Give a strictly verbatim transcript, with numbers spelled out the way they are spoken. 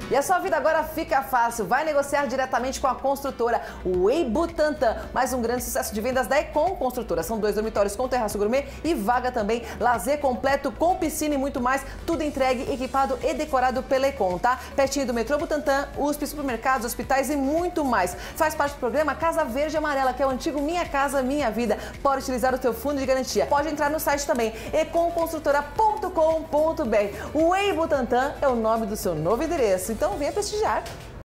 E a sua vida agora fica fácil. Vai negociar diretamente com a construtora Way Butantã. Mais um grande sucesso de vendas da Econ Construtora. São dois dormitórios com terraço gourmet e vaga também. Lazer completo com piscina e muito mais. Tudo entregue, equipado e decorado pela Econ, tá? Pertinho do metrô Butantã, U S P, supermercados, hospitais e muito mais. Faz parte do programa Casa Verde e Amarela, que é o antigo Minha Casa Minha Vida. Pode utilizar o teu fundo de garantia. Pode entrar no site também, econ construtora ponto com ponto br. O Way Butantã é o nome do seu novo endereço. Então venha prestigiar.